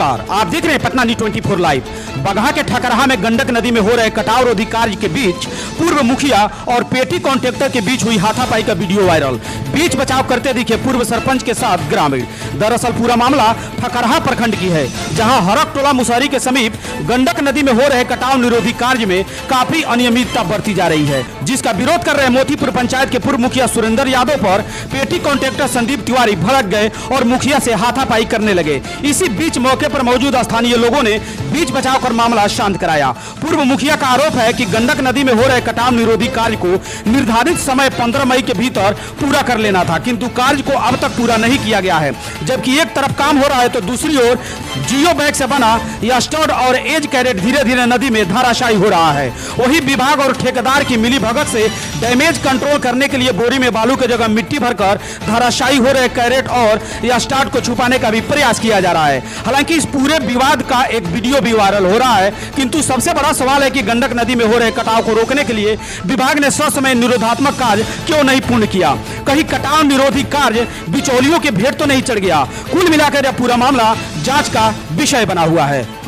नमस्कार, आप देख रहे हैं पटना न्यूज़ 24 लाइव। बगहा के ठकरहा में गंडक नदी में हो रहे कटाव रोधी कार्य के बीच पूर्व मुखिया और पेटी कॉन्ट्रैक्टर के बीच हुई हाथापाई का वीडियो वायरल। बीच बचाव करते दिखे पूर्व सरपंच के साथ ग्रामीण। दरअसल पूरा मामला ठकरहा प्रखंड की है, जहां हरक टोला मुसहरी के समीप गंडक नदी में हो रहे कटाव निरोधी कार्य में काफी अनियमितता बरती जा रही है, जिसका विरोध कर रहे मोतीपुर पंचायत के पूर्व मुखिया सुरेंद्र यादव पर पेटी कॉन्ट्रैक्टर संदीप तिवारी भड़क गए और मुखिया से हाथापाई करने लगे। इसी बीच मौके पर मौजूद स्थानीय लोगों ने बीच बचाव कर मामला शांत कराया। पूर्व मुखिया का आरोप है कि गंडक नदी में हो रहे कटाव निरोधी कार्य को निर्धारित समय 15 मई के भीतर पूरा कर लेना था, किंतु कार्य को अब तक पूरा नहीं किया गया है। जबकि एक तरफ काम हो रहा है तो दूसरी ओर जियो बैग से बना यह स्टड और एज कैरेट धीरे धीरे नदी में धाराशायी हो रहा है। वही विभाग और ठेकेदार की मिलीभगत से डैमेज कंट्रोल करने के लिए बोरी में बालू की जगह मिट्टी भरकर धाराशायी हो रहे कैरेट और या स्टड को छुपाने का भी प्रयास किया जा रहा है। हालांकि इस पूरे विवाद का एक वीडियो भी वायरल हो रहा है, किंतु सबसे बड़ा सवाल है कि गंडक नदी में हो रहे कटाव को रोकने के लिए विभाग ने ससमय निरोधात्मक कार्य क्यों नहीं पूर्ण किया। कहीं कटाव निरोधी कार्य बिचौलियों के भेंट तो नहीं चढ़ गया। कुल मिलाकर यह पूरा मामला जांच का विषय बना हुआ है।